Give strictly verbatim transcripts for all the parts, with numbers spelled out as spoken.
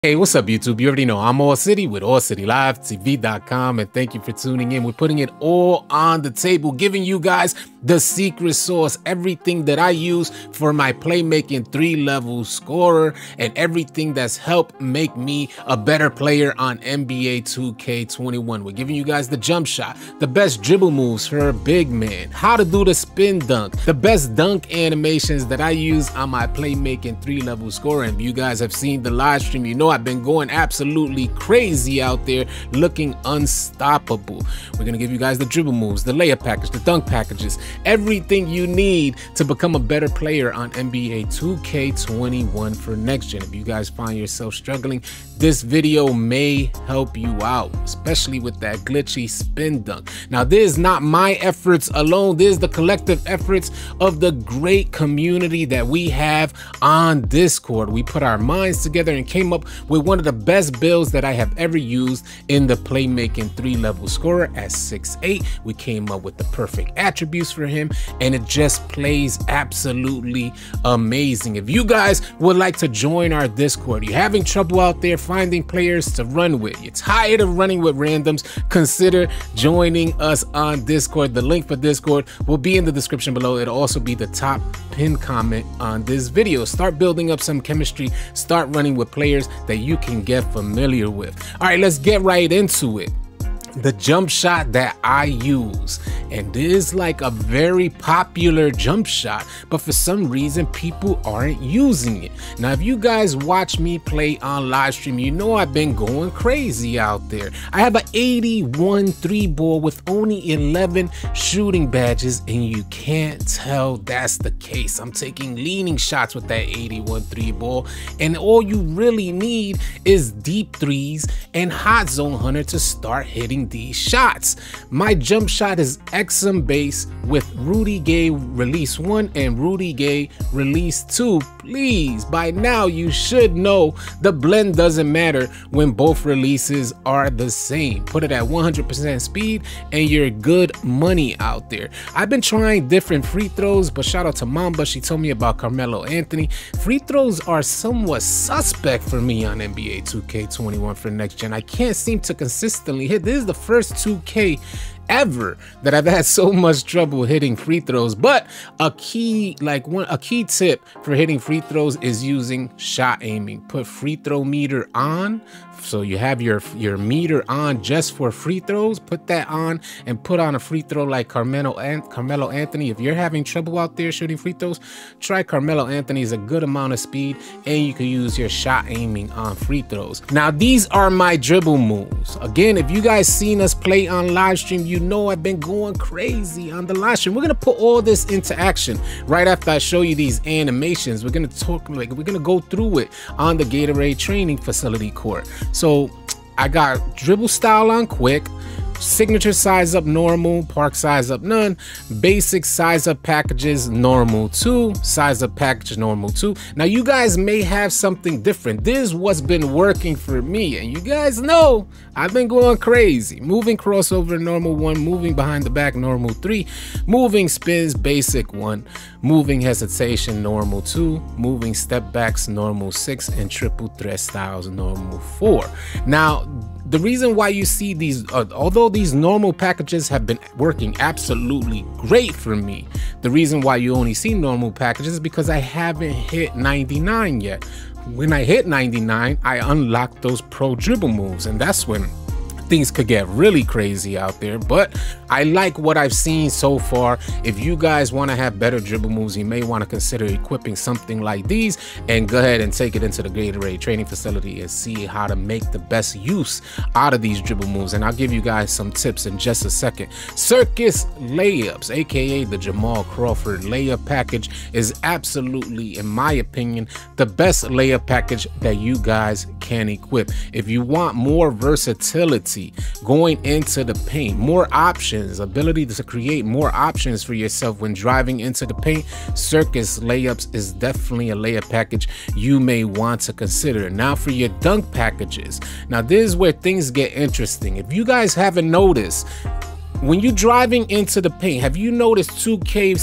Hey, what's up, YouTube? You already know I'm All City with All City Live T V dot com, and thank you for tuning in. We're putting it all on the table, giving you guys the secret sauce, everything that I use for my playmaking three-level scorer, and everything that's helped make me a better player on N B A two K twenty-one. We're giving you guys the jump shot, the best dribble moves for a big man, how to do the spin dunk, the best dunk animations that I use on my playmaking three-level scorer. And if you guys have seen the live stream, you know I've been going absolutely crazy out there, looking unstoppable. We're gonna give you guys the dribble moves, the layup package, the dunk packages, everything you need to become a better player on N B A two K twenty-one for next gen. If you guys find yourself struggling, this video may help you out, especially with that glitchy spin dunk. Now, this is not my efforts alone. This is the collective efforts of the great community that we have on Discord. We put our minds together and came up with one of the best builds that I have ever used in the playmaking three-level scorer at six eight. We came up with the perfect attributes for him, and it just plays absolutely amazing. If you guys would like to join our Discord, you're having trouble out there finding players to run with, you're tired of running with randoms, consider joining us on Discord. The link for Discord will be in the description below. It'll also be the top pinned comment on this video. Start building up some chemistry, start running with players that you can get familiar with. All right, let's get right into it. The jump shot that I use, and this is like a very popular jump shot, but for some reason people aren't using it. Now, if you guys watch me play on live stream, you know I've been going crazy out there. I have an eighty-one three ball with only eleven shooting badges, and you can't tell that's the case. I'm taking leaning shots with that eighty-one three ball, and all you really need is deep threes and hot zone hunter to start hitting these shots. My jump shot is X M base with Rudy Gay release one and Rudy Gay release two. Please, by now you should know the blend doesn't matter when both releases are the same. Put it at one hundred percent speed and you're good money out there. I've been trying different free throws, but shout out to Mamba, she told me about Carmelo Anthony. Free throws are somewhat suspect for me on N B A two K twenty-one for next gen. I can't seem to consistently hit. This is the first two K ever that I've had so much trouble hitting free throws. But a key like one a key tip for hitting free throws is using shot aiming. Put free throw meter on, so you have your your meter on just for free throws. Put that on and put on a free throw like Carmelo and Carmelo Anthony. If you're having trouble out there shooting free throws, try Carmelo Anthony's a good amount of speed, and you can use your shot aiming on free throws. Now, these are my dribble moves. Again, if you guys seen us play on live stream, you know I've been going crazy on the live stream. We're gonna put all this into action right after I show you these animations. We're gonna talk like we're gonna go through it on the Gatorade training facility court. So I got dribble style on quick, signature size up normal, park size up none, basic size up packages normal two, size up package normal two. Now you guys may have something different. This is what's been working for me, and you guys know I've been going crazy. Moving crossover normal one, moving behind the back normal three, moving spins basic one, moving hesitation normal two, moving step backs normal six, and triple threat styles normal four. Now, the reason why you see these, uh, although these normal packages have been working absolutely great for me, the reason why you only see normal packages is because I haven't hit ninety-nine yet. When I hit ninety-nine, I unlock those pro dribble moves, and that's when things could get really crazy out there. But I like what I've seen so far. If you guys want to have better dribble moves, you may want to consider equipping something like these and go ahead and take it into the Gatorade training facility and see how to make the best use out of these dribble moves. And I'll give you guys some tips in just a second. Circus layups, aka the Jamal Crawford layup package, is absolutely, in my opinion, the best layup package that you guys can equip. If you want more versatility going into the paint, more options, ability to create more options for yourself when driving into the paint, Circus layups is definitely a layup package you may want to consider. Now, for your dunk packages, now this is where things get interesting. If you guys haven't noticed, when you're driving into the paint, have you noticed two K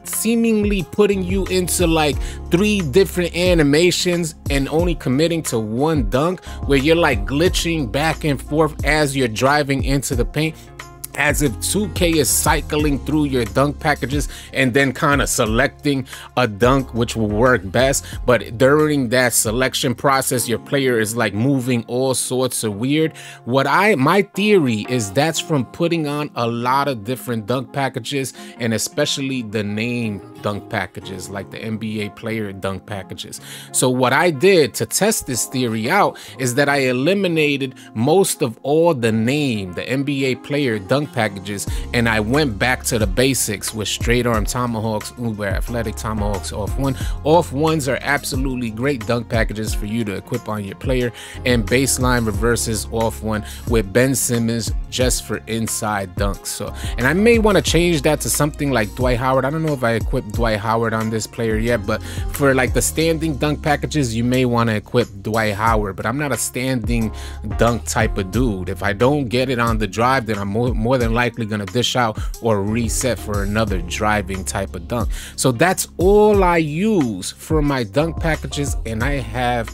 seemingly putting you into like three different animations and only committing to one dunk, where you're like glitching back and forth as you're driving into the paint, as if two K is cycling through your dunk packages and then kind of selecting a dunk which will work best. But during that selection process, your player is like moving all sorts of weird. What I, my theory is that's from putting on a lot of different dunk packages, and especially the name dunk packages, like the N B A player dunk packages. So what I did to test this theory out is that I eliminated most of all the name, the N B A player dunk packages, and I went back to the basics with straight arm tomahawks, uber athletic tomahawks, off one. Off ones are absolutely great dunk packages for you to equip on your player, and baseline reverses off one with Ben Simmons just for inside dunks. So, and I may want to change that to something like Dwight Howard. I don't know if I equipped Dwight Howard on this player yet, but for like the standing dunk packages, you may want to equip Dwight Howard. But I'm not a standing dunk type of dude. If I don't get it on the drive, then I'm more, more than likely gonna dish out or reset for another driving type of dunk. So that's all I use for my dunk packages, and I have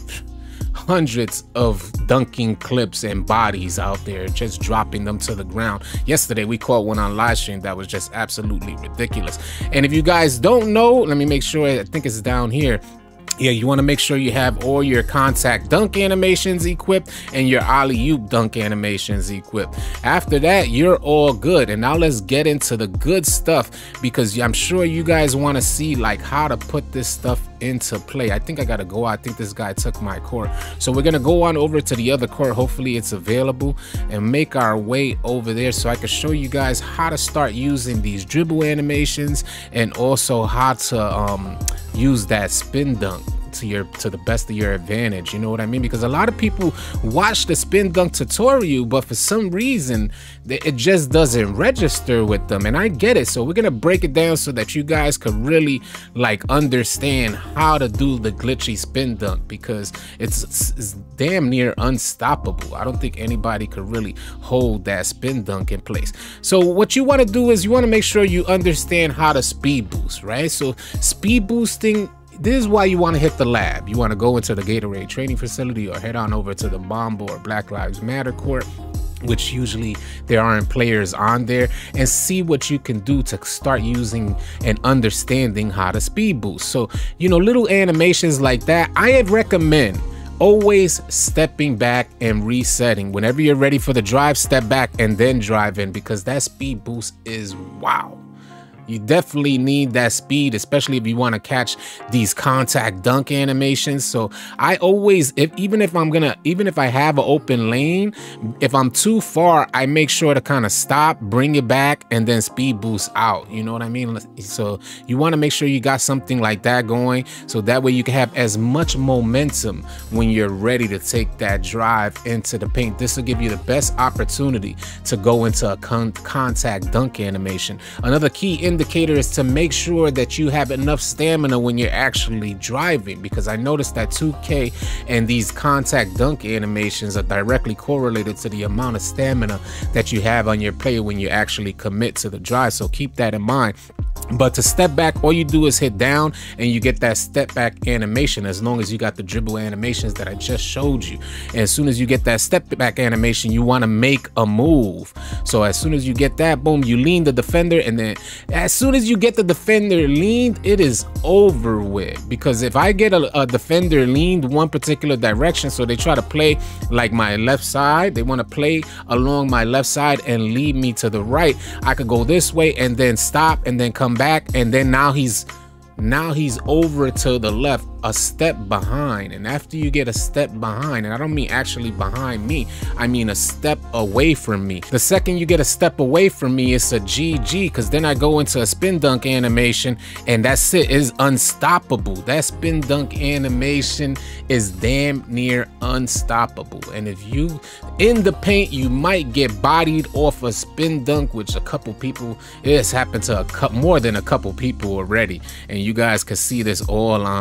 hundreds of dunking clips and bodies out there, just dropping them to the ground. Yesterday we caught one on live stream that was just absolutely ridiculous. And if you guys don't know, let me make sure, I think it's down here. Yeah, you want to make sure you have all your contact dunk animations equipped and your alley-oop dunk animations equipped. After that, you're all good. And now let's get into the good stuff, because I'm sure you guys want to see like how to put this stuff into play. I think I gotta go. I think this guy took my court, so we're gonna go on over to the other court. Hopefully it's available, and make our way over there so I can show you guys how to start using these dribble animations, and also how to um use that spin dunk to your to the best of your advantage. You know what I mean? Because a lot of people watch the spin dunk tutorial, but for some reason it just doesn't register with them, and I get it. So we're gonna break it down so that you guys could really like understand how to do the glitchy spin dunk, because it's, it's, it's damn near unstoppable. I don't think anybody could really hold that spin dunk in place. So what you want to do is you want to make sure you understand how to speed boost, right? So speed boosting, this is why you want to hit the lab. You want to go into the Gatorade training facility, or head on over to the Bombo or Black Lives Matter court, which usually there aren't players on there, and see what you can do to start using and understanding how to speed boost. So, you know, little animations like that, I recommend always stepping back and resetting. Whenever you're ready for the drive, step back and then drive in, because that speed boost is wow. You definitely need that speed, especially if you want to catch these contact dunk animations. So I always, if even if I'm gonna, even if I have an open lane, if I'm too far, I make sure to kind of stop, bring it back, and then speed boost out. You know what I mean? So you want to make sure you got something like that going, so that way you can have as much momentum when you're ready to take that drive into the paint. This will give you the best opportunity to go into a con contact dunk animation. Another key in indicator is to make sure that you have enough stamina when you're actually driving, because I noticed that two K and these contact dunk animations are directly correlated to the amount of stamina that you have on your player when you actually commit to the drive. So keep that in mind. But to step back, all you do is hit down and you get that step back animation, as long as you got the dribble animations that I just showed you. And as soon as you get that step back animation, you want to make a move. So as soon as you get that, boom, you lean the defender, and then as soon as you get the defender leaned, it is over with. Because if I get a, a defender leaned one particular direction, so they try to play like my left side, they want to play along my left side and lead me to the right, I could go this way and then stop and then come back, and then now he's now he's over to the left, a step behind. And after you get a step behind, and I don't mean actually behind me, I mean a step away from me. The second you get a step away from me, it's a G G, because then I go into a spin dunk animation, and that's it, is unstoppable. That spin dunk animation is damn near unstoppable. And if you in the paint, you might get bodied off a spin dunk, which a couple people, it has happened to a couple more than a couple people already, and you guys can see this all on live stream.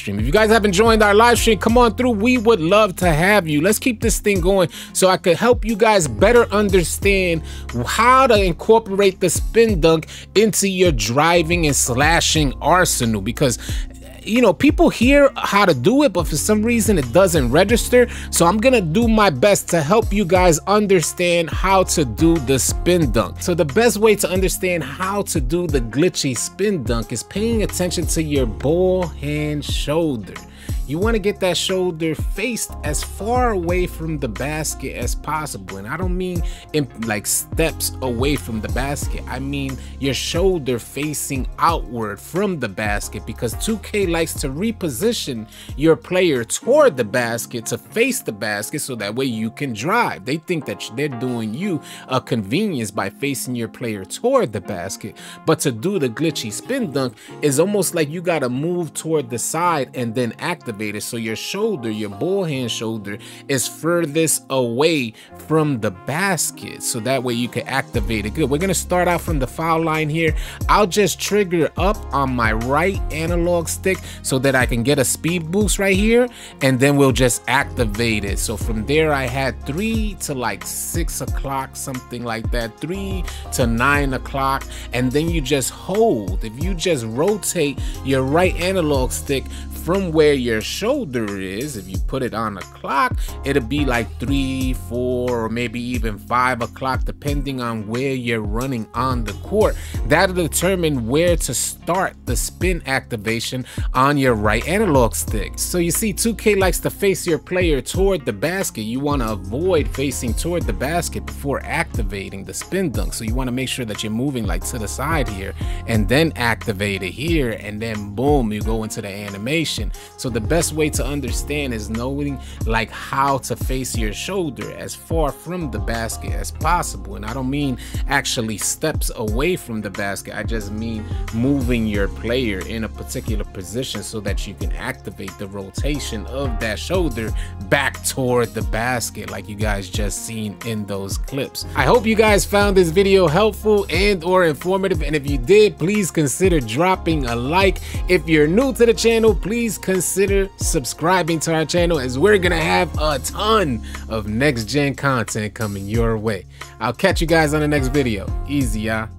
stream. If you guys haven't joined our live stream, come on through. We would love to have you. Let's keep this thing going so I could help you guys better understand how to incorporate the spin dunk into your driving and slashing arsenal, because you know, people hear how to do it, but for some reason it doesn't register. So I'm gonna do my best to help you guys understand how to do the spin dunk. So the best way to understand how to do the glitchy spin dunk is paying attention to your ball hand shoulder. You want to get that shoulder faced as far away from the basket as possible. And I don't mean in like steps away from the basket. I mean your shoulder facing outward from the basket, because two K likes to reposition your player toward the basket to face the basket so that way you can drive. They think that they're doing you a convenience by facing your player toward the basket. But to do the glitchy spin dunk is almost like you got to move toward the side and then activate. So your shoulder, your ball hand shoulder, is furthest away from the basket, so that way you can activate it good. We're gonna start out from the foul line here. I'll just trigger up on my right analog stick so that I can get a speed boost right here, and then we'll just activate it. So from there I had three to like six o'clock, something like that, three to nine o'clock, and then you just hold. If you just rotate your right analog stick from where your shoulder is, if you put it on a clock, it'll be like three, four, or maybe even five o'clock, depending on where you're running on the court. That'll determine where to start the spin activation on your right analog stick. So you see, two K likes to face your player toward the basket. You want to avoid facing toward the basket before activating the spin dunk. So you want to make sure that you're moving like to the side here, and then activate it here, and then boom, you go into the animation. So the best way to understand is knowing like how to face your shoulder as far from the basket as possible. And I don't mean actually steps away from the basket. I just mean moving your player in a particular position so that you can activate the rotation of that shoulder back toward the basket, like you guys just seen in those clips. I hope you guys found this video helpful and or informative, and if you did, please consider dropping a like. If you're new to the channel, please Please consider subscribing to our channel, as we're gonna have a ton of next gen content coming your way. I'll catch you guys on the next video. Easy, y'all.